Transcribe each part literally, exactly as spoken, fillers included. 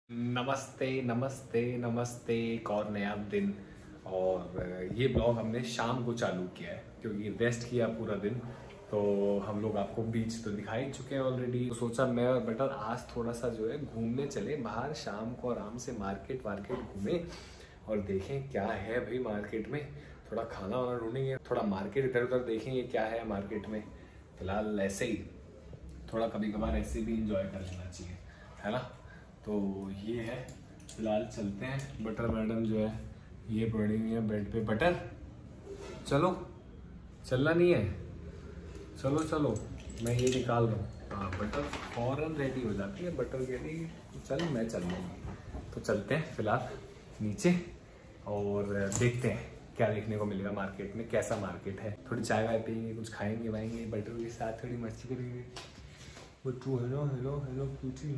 नमस्ते नमस्ते नमस्ते। एक और नया दिन और ये ब्लॉग हमने शाम को चालू किया है क्योंकि रेस्ट किया पूरा दिन। तो हम लोग आपको बीच तो दिखा ही चुके हैं ऑलरेडी। तो सोचा मैं और बटर आज थोड़ा सा जो है घूमने चले बाहर, शाम को आराम से मार्केट वार्केट घूमें और देखें क्या है भाई मार्केट में। थोड़ा खाना वाना ढूंढेंगे, थोड़ा मार्केट इधर उधर देखेंगे क्या है मार्केट में। फिलहाल ऐसे ही थोड़ा कभी कभार ऐसे भी इंजॉय कर लेना चाहिए, है ना। तो ये है, फिलहाल चलते हैं। बटर मैडम जो है ये पड़ी हुई है बेड पे। बटर चलो, चलना नहीं है, चलो चलो मैं ये निकाल रहा हूँ। हाँ, बटर फौरन रेडी हो जाती है। बटर कह रही चल मैं चल लूँगी। तो चलते हैं फिलहाल नीचे और देखते हैं क्या देखने को मिलेगा मार्केट में, कैसा मार्केट है। थोड़ी चाय वाय पियेंगे, कुछ खाएंगे वाएंगे, बटर के साथ थोड़ी मस्ती करेंगे। हेलो हेलो हेलो क्यूटी,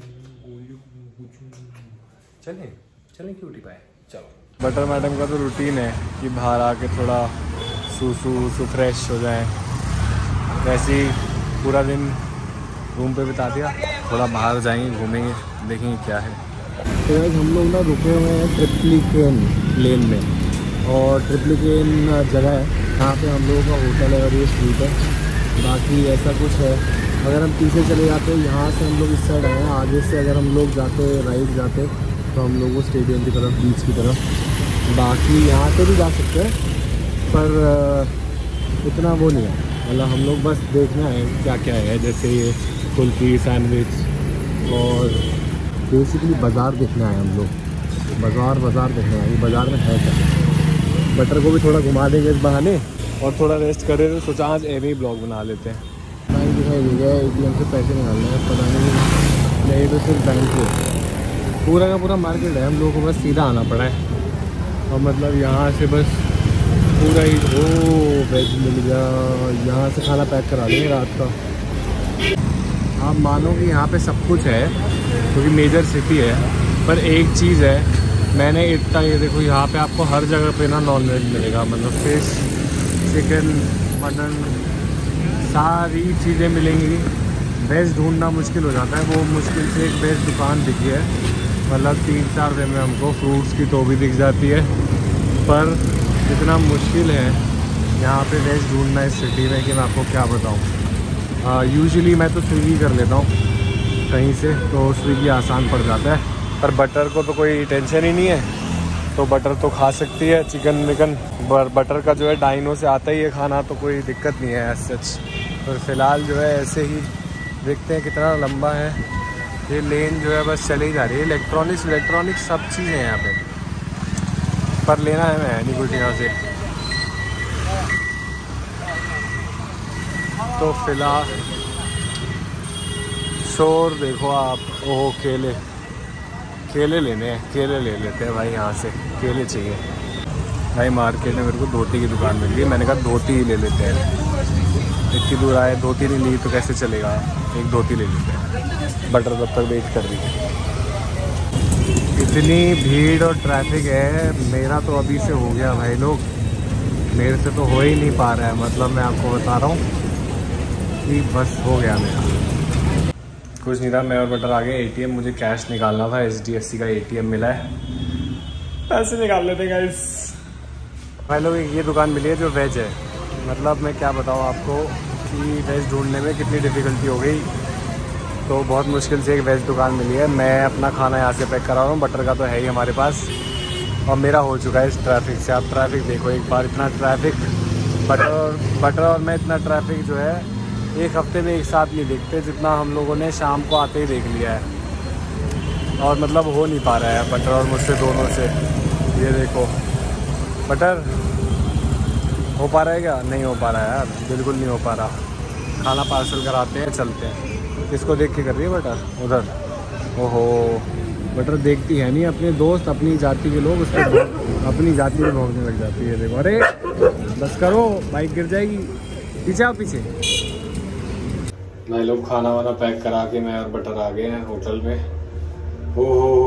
चले चले क्यूटी पाए चलो। बटर मैडम का तो रूटीन है कि बाहर आके थोड़ा सूसू सू फ्रेश हो जाए। वैसे ही पूरा दिन रूम पे बिता दिया, थोड़ा बाहर जाएंगे घूमेंगे, देखेंगे क्या है। तो हम लोग ना रुके हुए हैं ट्रिप्लिकेन लेन में, और ट्रिप्लिकेन जगह है यहाँ पे हम लोगों का होटल है और ये स्ट्रीट है। बाकी ऐसा कुछ है। अगर हम पीछे चले जाते यहाँ से हम लोग इस साइड आए हैं, आगे से अगर हम लोग जाते राइट जाते तो हम लोग वो स्टेडियम की तरफ, बीच की तरफ। बाकी यहाँ से भी जा सकते हैं पर इतना वो नहीं है, मतलब हम लोग बस देखना है क्या क्या है। जैसे ये कुल्फ़ी, सैंडविच और बेसिकली बाज़ार देखना है हम लोग। बाज़ार बाज़ार देखना है, ये बाज़ार में है क्या। बटर को भी थोड़ा घुमा देंगे इस बहाने और थोड़ा रेस्ट करे तो सोचा आज एवे ही ब्लॉग बना लेते हैं। बैंक दिखाई दे गया, ए टी एम से पैसे निकालने हैं, पता नहीं नहीं तो सिर्फ बैंक को। पूरा का पूरा मार्केट है, हम लोगों को बस सीधा आना पड़ा है। और मतलब यहाँ से बस पूरा ही ओ वेज मिल गया, यहाँ से खाना पैक करा देंगे रात का। आप मानो कि यहाँ पे सब कुछ है क्योंकि मेजर सिटी है। पर एक चीज़ है, मैंने इतना ये देखो यहाँ पे आपको हर जगह पे ना नॉन वेज मिलेगा, मतलब फिश, चिकन, मटन, सारी चीज़ें मिलेंगी। वेज ढूंढना मुश्किल हो जाता है, वो मुश्किल से एक वेज दुकान दिखी है, मतलब तीन चार दिन में हमको फ्रूट्स की तो भी दिख जाती है। पर इतना मुश्किल है यहाँ पे वेज ढूंढना इस सिटी में कि मैं आपको क्या बताऊँ। यूजुअली मैं तो स्विगी कर लेता हूँ कहीं से, तो स्विगी आसान पड़ जाता है। पर बटर को तो कोई टेंशन ही नहीं है, तो बटर तो खा सकती है चिकन विकन। बटर का जो है डाइनो से आता ही है खाना, तो कोई दिक्कत नहीं है एज सच। तो फिलहाल जो है ऐसे ही देखते हैं कितना लंबा है ये लेन, जो है बस चली जा रही है। इलेक्ट्रॉनिक्स इलेक्ट्रॉनिक्स सब चीज़ें हैं यहाँ पे, पर लेना है मैं नहीं कुछ यहाँ से। तो फिलहाल शोर देखो आप, ओह केले केले लेने हैं, केले ले लेते हैं भाई। यहाँ से केले चाहिए भाई। मार्केट में मेरे को धोती की दुकान मिल गई, मैंने कहा धोती ही ले लेते हैं। इतनी दूर आए, धोती नहीं ली तो कैसे चलेगा, एक धोती ले लेते हैं। बटर तब तक वेट कर रही है। इतनी भीड़ और ट्रैफिक है, मेरा तो अभी से हो गया भाई लोग, मेरे से तो हो ही नहीं पा रहा है। मतलब मैं आपको बता रहा हूँ कि बस हो गया मेरा, कुछ नहीं था। मैं और बटर आ गए ए टी एम, मुझे कैश निकालना था, एच डी एफ सी का ए टी एम मिला है, पैसे निकाल लेते गाइस। भाई लोग ये दुकान मिली है जो वेज है, मतलब मैं क्या बताऊँ आपको कि वेज ढूंढने में कितनी डिफ़िकल्टी हो गई। तो बहुत मुश्किल से एक वेज दुकान मिली है। मैं अपना खाना यहाँ से पैक करा रहा हूँ, बटर का तो है ही हमारे पास, और मेरा हो चुका है इस ट्रैफिक से। आप ट्रैफिक देखो एक बार, इतना ट्रैफिक। बटर और बटर और मैं इतना ट्रैफिक जो है एक हफ्ते में एक साथ नहीं देखते जितना हम लोगों ने शाम को आते ही देख लिया है। और मतलब हो नहीं पा रहा है बटर और मुझसे दोनों से। ये देखो बटर हो पा रहा है क्या? नहीं हो पा रहा है यार, बिल्कुल नहीं हो पा रहा। खाना पार्सल कराते हैं, चलते हैं। किसको देख के कर रही है बटर? उधर। ओहो, बटर देखती है नहीं अपने दोस्त, अपनी जाति के लोग उसको अपनी जाति में भोगने लग जाती है। देखो, अरे बस करो, बाइक गिर जाएगी, पीछे आओ पीछे। भाई लोग खाना वाना पैक करा के मैं और बटर आ गए हैं होटल में। हो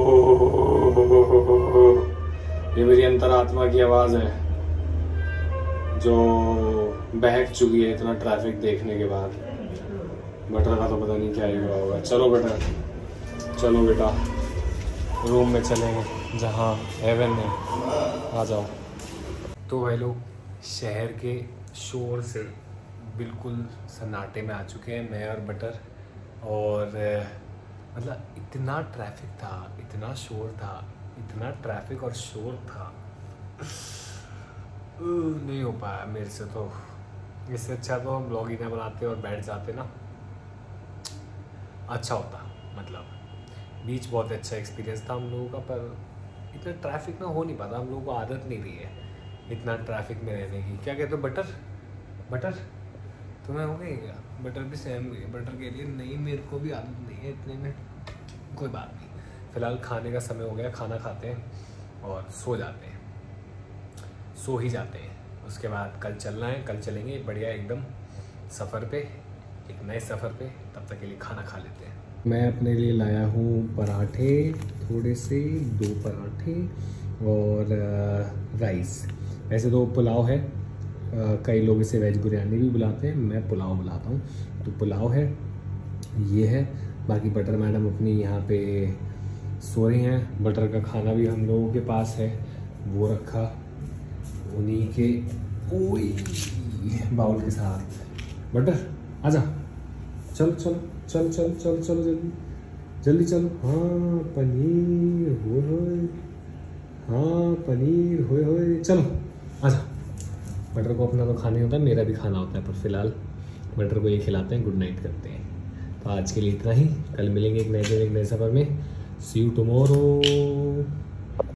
ये मेरी अंतरात्मा की आवाज़ है जो बहक चुकी है इतना ट्रैफिक देखने के बाद। बटर का तो पता नहीं क्या ही हुआ होगा। चलो बटर, चलो बेटा, रूम में चलेंगे जहाँ हेवन है। आ जाओ। तो भाई लोग शहर के शोर से बिल्कुल सन्नाटे में आ चुके हैं मैं और बटर। और मतलब इतना ट्रैफिक था, इतना शोर था, इतना ट्रैफिक और शोर था, नहीं हो पाया मेरे से। तो इससे अच्छा तो हम ब्लॉग ही ना बनाते और बैठ जाते ना, अच्छा होता। मतलब बीच बहुत अच्छा एक्सपीरियंस था हम लोगों का, पर इतना ट्रैफिक ना हो नहीं पाता, हम लोगों को आदत नहीं रही है इतना ट्रैफिक में रहने की। क्या कहते हो बटर? बटर तुम्हें हो गई क्या? बटर भी सहम गई। बटर के लिए नहीं, मेरे को भी आदत नहीं है इतने में। कोई बात नहीं, फ़िलहाल खाने का समय हो गया, खाना खाते हैं और सो जाते हैं, सो ही जाते हैं। उसके बाद कल चलना है, कल चलेंगे बढ़िया एकदम सफ़र पे, एक नए सफ़र पे। तब तक के लिए खाना खा लेते हैं। मैं अपने लिए लाया हूँ पराठे, थोड़े से दो पराठे और राइस। वैसे तो पुलाव है, कई लोग इसे वेज बिरयानी भी बुलाते हैं, मैं पुलाव बुलाता हूँ। तो पुलाव है, ये है। बाकी बटर मैडम अपनी यहाँ पे सो रही हैं। बटर का खाना भी हम लोगों के पास है, वो रखा उन्हीं के ओई बाउल के साथ। बटर आजा, चल चल चल चल चल चलो जल्दी जल्दी चलो। हाँ पनीर होए होए, हाँ पनीर होए होए, चलो आजा। बटर को अपना तो खाना ही होता है, मेरा भी खाना होता है, पर फिलहाल बटर को ये खिलाते हैं, गुड नाइट करते हैं। तो आज के लिए इतना ही, कल मिलेंगे एक नए दिन एक नए सफ़र में। See you tomorrow.